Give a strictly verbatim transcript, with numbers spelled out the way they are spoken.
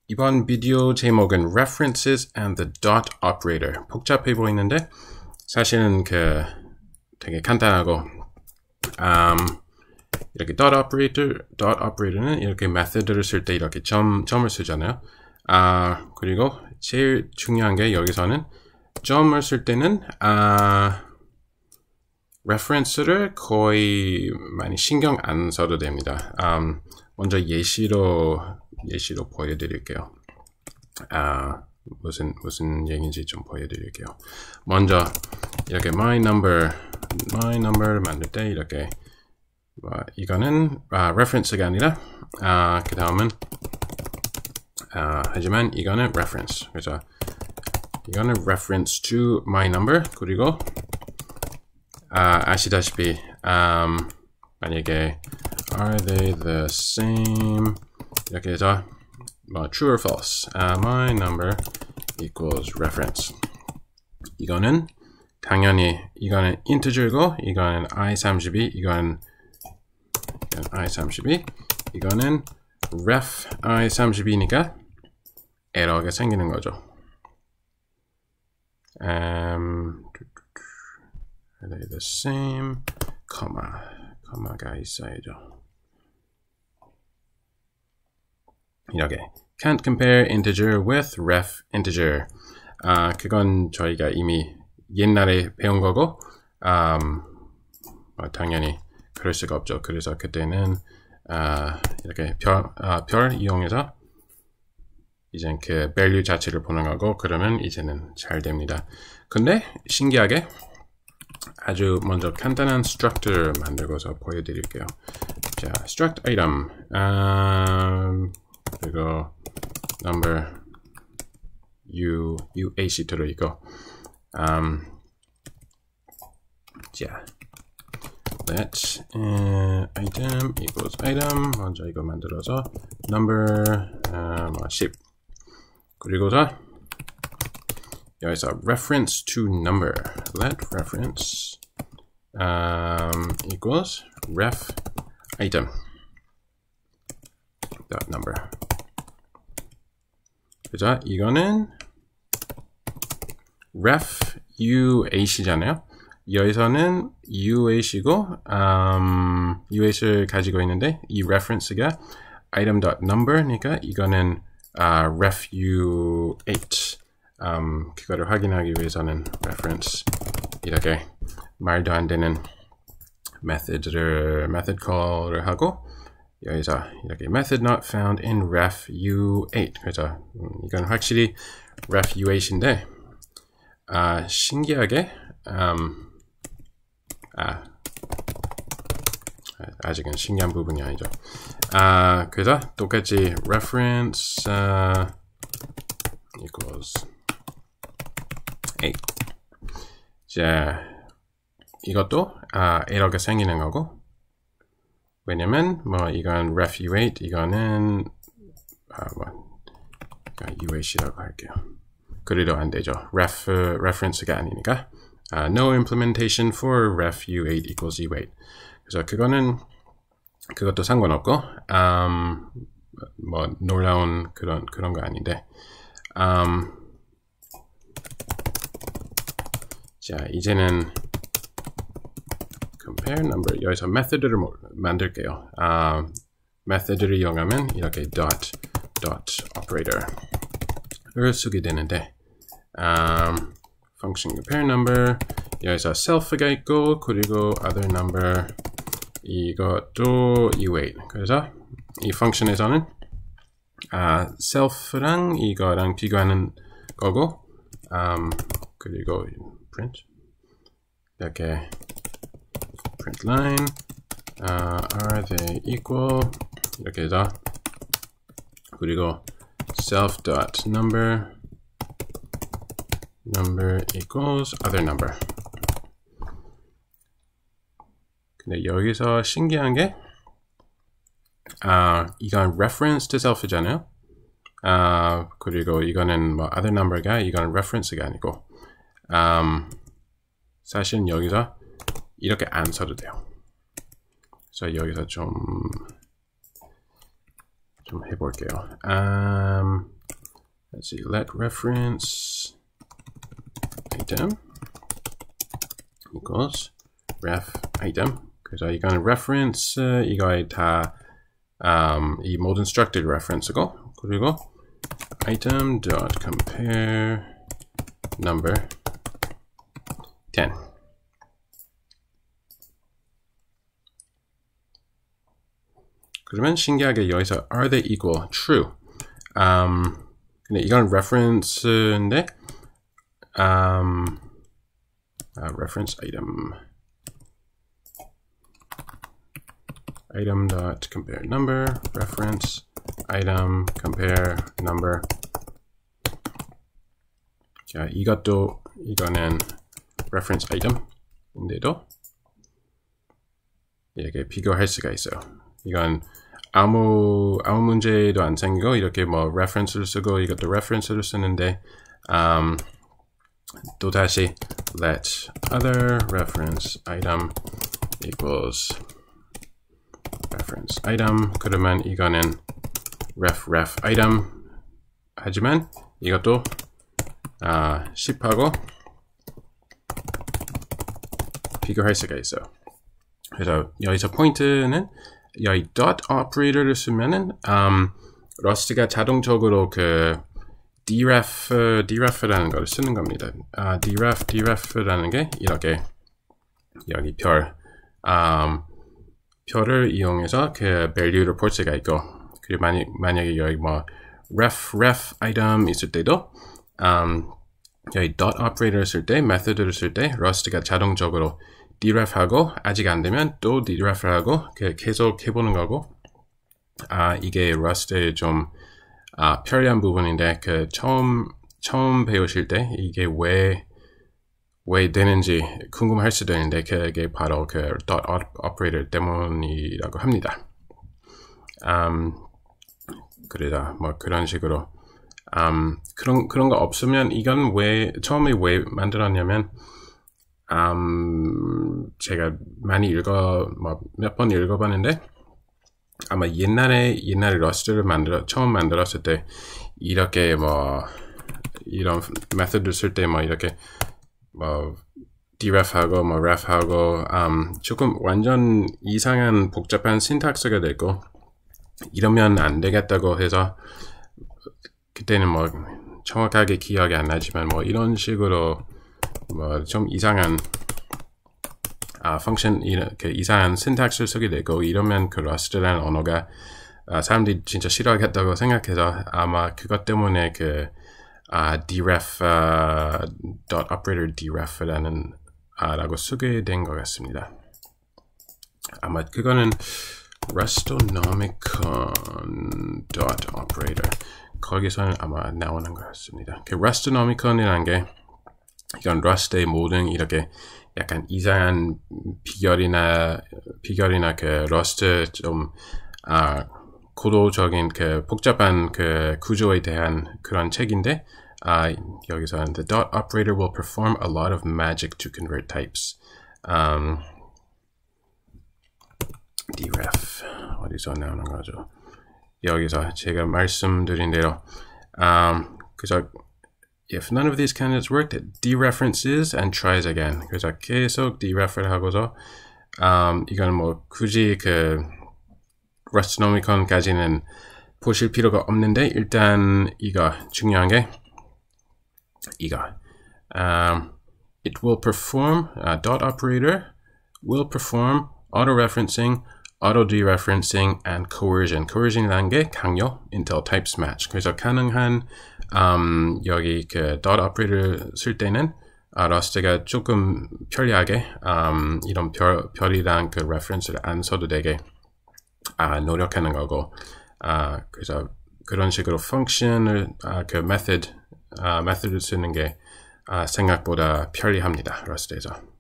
이번 비디오 제목은 References and the Dot Operator. 복잡해 보이는데 사실은 그 되게 간단하고 um, 이렇게 dot operator, dot operator는 이렇게 method를 쓸 때 이렇게 점, 점을 쓰잖아요. 아, 그리고 제일 중요한 게 여기서는 점을 쓸 때는 아, reference를 거의 많이 신경 안 써도 됩니다. Um, 먼저 예시로 예시로 보여드릴게요. 아, 무슨 무슨 얘기인지 좀 보여드릴게요. 먼저 이렇게 my number, my number 만들 때 이렇게 뭐, 이거는 아, reference가 아니라 아, 그 다음은 아, 하지만 이거는 reference. 그래서 이거는 reference to my number. 그리고 아, 아시다시피 um, 만약에 are they the same 이렇게 해서 뭐 true or false uh, my number equals reference. 이거는 당연히 이거는 integer고 이거는 i 삼십이 이거는 i 삼십이 이거는 ref i 삼십이니까 에러가 생기는 거죠. um, are they the same comma comma가 있어야죠. 이렇게 can't compare integer with ref integer. 아, 그건 저희가 이미 옛날에 배운 거고 um, 뭐 당연히 그럴 수가 없죠. 그래서 그때는 아, 이렇게 별, 아, 별 이용해서 이제 그 value 자체를 보는 거고 그러면 이제는 잘 됩니다. 근데 신기하게 아주 먼저 간단한 structure 만들고서 보여드릴게요. 자, struct item um, 그리고 number u uac 들어있고 um, 자, let uh, item equals item 먼저 이거 만들어서 number uh, 뭐 십 그리고서 여기서 reference to number let reference um, equals ref item dot number. 그죠? 이거는 ref uac잖아요. 여기서는 uac고 um, uac를 가지고 있는데 이 reference가 item.number니까 이거는 uh, ref u8. um, 그거를 확인하기 위해서는 reference 이렇게 말도 안 되는 method를 method call을 하고 여기서 이렇게 method not found in ref u8. 그래서 음, 이건 확실히 ref u8인데 아, 신기하게 um, 아, 아직은 신기한 부분이 아니죠. 아, 그래서 똑같이 reference uh, equals eight. 자, 이것도 아, 에러가 생기는 거고 왜냐면 뭐 이건 ref u8 이거는 아, 뭐 uac라고 할게요. 그래도 안 되죠. ref reference가 아니니까 uh, no implementation for ref u8 equals u8. 그래서 그거는 그것도 상관없고 um, 뭐 놀라운 그런 그런 거 아닌데 um, 자 이제는 compare number 여기서 method를 만들게요. uh, method를 이용하면 이렇게 dot dot operator를 쓰게 되는데 um, function compare number 여기서 self가 있고 그리고 other number 이것도 u8. 그래서 이 펑션에서는 uh, self랑 이거랑 비교하는 거고 um, 그리고 print 이렇게 print line uh, are they equal 이렇게 해서 그리고 self dot number number equals other number. 근데 여기서 신기한 게 아, 이건 reference to self이잖아요. 아, 그리고 이거는 뭐 other number가 이건 reference가 아니고 um, 사실은 여기서 이렇게 안 써도 돼요. 그래서 여기서 좀 좀 해볼게요. Um, let's see, let reference item equals ref item. 그래서 이거는 reference 이거에 다 um, 이 모든 structed reference고, 그리고 item dot compare number ten. 그러면 신기하게 여기서 are they equal true. Um, 근데 이건 reference인데 um, uh, reference item item dot compare number reference item compare number. 자, 이것도 이거는 reference item인데도 이렇게 비교할 수가 있어요. 이건 아무 아무 문제도 안 생기고 이렇게 뭐 reference를 쓰고 이것도 reference를 쓰는데 um, 또 다시 let other reference item equals reference item. 그러면 이거는 ref ref item 하지만 이것도 아, 십하고 비교할 수가 있어요. 그래서 여기서 포인트는 여기 dot operator를 쓰면은 um, 러스트가 자동적으로 그 deref deref라는 걸 쓰는 겁니다. 아, deref deref라는 게 이렇게 여기 별 um, 별을 이용해서 그 value를 볼 수가 있고, 그리고 만약 만약에 여기 뭐 ref ref item 있을 때도 um, 여기 dot operator 쓸 때, method를 쓸 때 러스트가 자동적으로 deref하고 아직 안 되면 또 deref하고 계속 해보는 거고, 아 이게 러스트의 좀 아, 편리한 부분인데 그 처음 처음 배우실 때 이게 왜 왜 되는지 궁금할 수도 있는데 그게 바로 그 dot operator 때문이라고 합니다. Um, 그러다 뭐 그런 식으로 um, 그런 그런 거 없으면 이건 왜 처음에 왜 만들었냐면 um, 제가 많이 읽어 뭐 몇 번 읽어봤는데 아마 옛날에 옛날에 러스트를 만들어 처음 만들었을 때 이렇게 뭐 이런 메소드를 쓸 때 뭐 이렇게 뭐 deref하고 뭐 ref하고 um, 조금 완전 이상한 복잡한 신탁스가 되고 이러면 안 되겠다고 해서 그때는 뭐 정확하게 기억이 안 나지만 뭐 이런 식으로 뭐 좀 이상한 아 펑션 이렇게 이상한 신탁스를 쓰게 되고 이러면 그 러스트라는 언어가 아, 사람들이 진짜 싫어하겠다고 생각해서 아마 그것 때문에 그 아, deref uh, dot operator deref라는 아, 라고 쓰게 된 것 같습니다. 아마 그거는 rustonomicon dot operator 거기서는 아마 나오는 것 같습니다. 그 rustonomicon이라는 게 이건 rust의 모든 이렇게 약간 이상한 비결이나 비결이나 그 rust 좀 아, 고도적인 그 복잡한 그 구조에 대한 그런 책인데 아, 여기서 the dot operator will perform a lot of magic to convert types. Um, deref 어디서 나오는 거죠? 여기서 제가 말씀드린 대로 um, 그래서 if none of these candidates worked, it dereferences and tries again. 그래서 계속 derefer 하고서 um, 이건 뭐 굳이 그 rustonomicon까지는 보실 필요가 없는데 일단 이거 중요한 게 이거 um, it will perform uh, dot operator will perform auto referencing, auto dereferencing, and coercion. coercion이라는 게 강요 until types match. 그래서 가능한 um, 여기 그 dot operator 쓸 때는 아, 러스트가 조금 편리하게 um, 이런 별 별이랑 그 reference를 안 써도 되게 아, 노력하는 거고, 아, 그래서 그런 식으로 펑션을 아, 그 method 아, method를 쓰는 게 아, 생각보다 편리합니다. 러스트에서.